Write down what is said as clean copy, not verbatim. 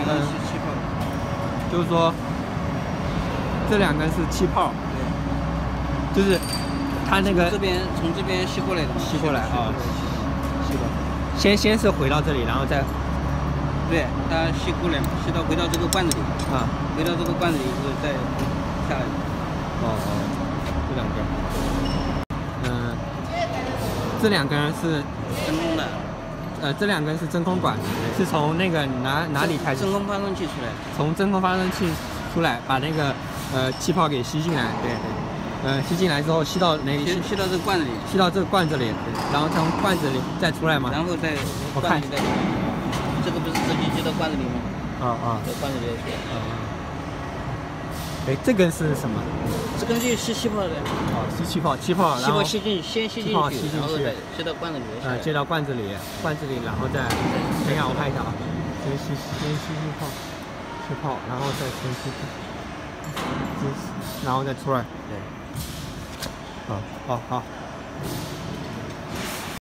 是气泡。 就是说这2根是气泡。对。就是它那个从这边吸过来的。 吸过来啊。吸过来。先是回到这里，然后再。 对，它吸过来嘛，回到这个罐子里。啊。回到这个罐子里以后再下来。 这2根。这2根是真空的。 这2根是真空管，是从那个哪里开始？ 真空发生器出来。从真空发生器出来，把那个气泡给吸进来。对。吸进来之后吸到哪里？ 吸到这个罐子里。 吸到这个罐子里，然后从罐子里再出来吗？ 然后再我看。 这个不是直接吸到罐子里吗？这罐子里出来。 哎，这根是什么？ 这根就是吸气泡的。 吸气泡，然后先吸进去，然后再接到罐子里。 接到罐子里，然后再，等一下我看一下啊，先吸气泡，然后再先吸，然后再出来。对。好。